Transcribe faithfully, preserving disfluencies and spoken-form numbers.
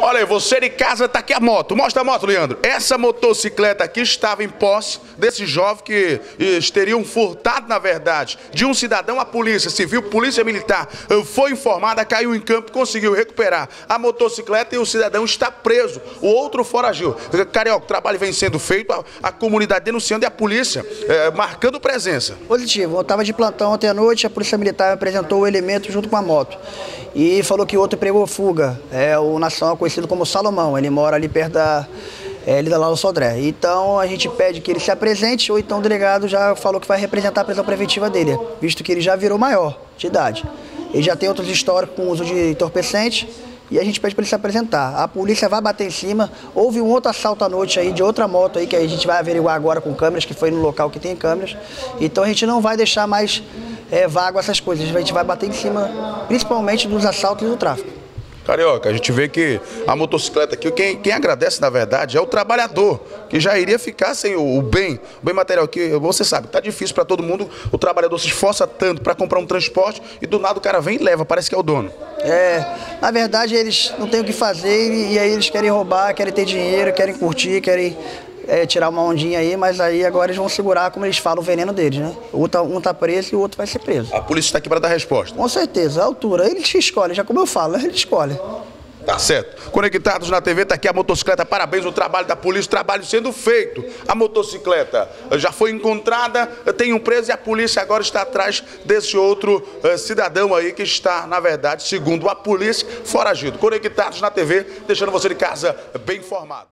Olha aí, você de casa, tá aqui a moto. Mostra a moto, Leandro. Essa motocicleta aqui estava em posse desse jovem que eles teriam furtado, na verdade, de um cidadão. A polícia civil, polícia militar, foi informada, caiu em campo, conseguiu recuperar a motocicleta e o cidadão está preso. O outro foragiu. Carioca, o trabalho vem sendo feito, a, a comunidade denunciando e a polícia é, marcando presença. Positivo. Eu estava de plantão ontem à noite, a polícia militar apresentou o elemento junto com a moto e falou que o outro pegou fuga. É o nacional conhecido como Salomão, ele mora ali perto da, é, ali da Lauro Sodré. Então a gente pede que ele se apresente, ou então o delegado já falou que vai representar a prisão preventiva dele, visto que ele já virou maior de idade. Ele já tem outros históricos com uso de entorpecente e a gente pede para ele se apresentar. A polícia vai bater em cima. Houve um outro assalto à noite aí de outra moto aí que a gente vai averiguar agora com câmeras, que foi no local que tem câmeras. Então a gente não vai deixar mais é, vago essas coisas. A gente vai bater em cima, principalmente dos assaltos e do tráfico. Carioca, a gente vê que a motocicleta aqui, quem, quem agradece, na verdade, é o trabalhador, que já iria ficar sem o, o bem, o bem material, que você sabe, tá difícil para todo mundo, o trabalhador se esforça tanto para comprar um transporte e do nada o cara vem e leva, parece que é o dono. É, na verdade eles não têm o que fazer e, e aí eles querem roubar, querem ter dinheiro, querem curtir, querem é, tirar uma ondinha aí, mas aí agora eles vão segurar, como eles falam, o veneno deles, né? Um tá, um tá preso e o outro vai ser preso. A polícia está aqui para dar resposta. Com certeza, a altura, eles escolhem, já como eu falo, eles escolhem. Tá certo. Conectados na T V, tá aqui a motocicleta. Parabéns ao trabalho da polícia, o trabalho sendo feito. A motocicleta já foi encontrada, tem um preso e a polícia agora está atrás desse outro uh, cidadão aí que está, na verdade, segundo a polícia, foragido. Conectados na T V, deixando você de casa bem informado.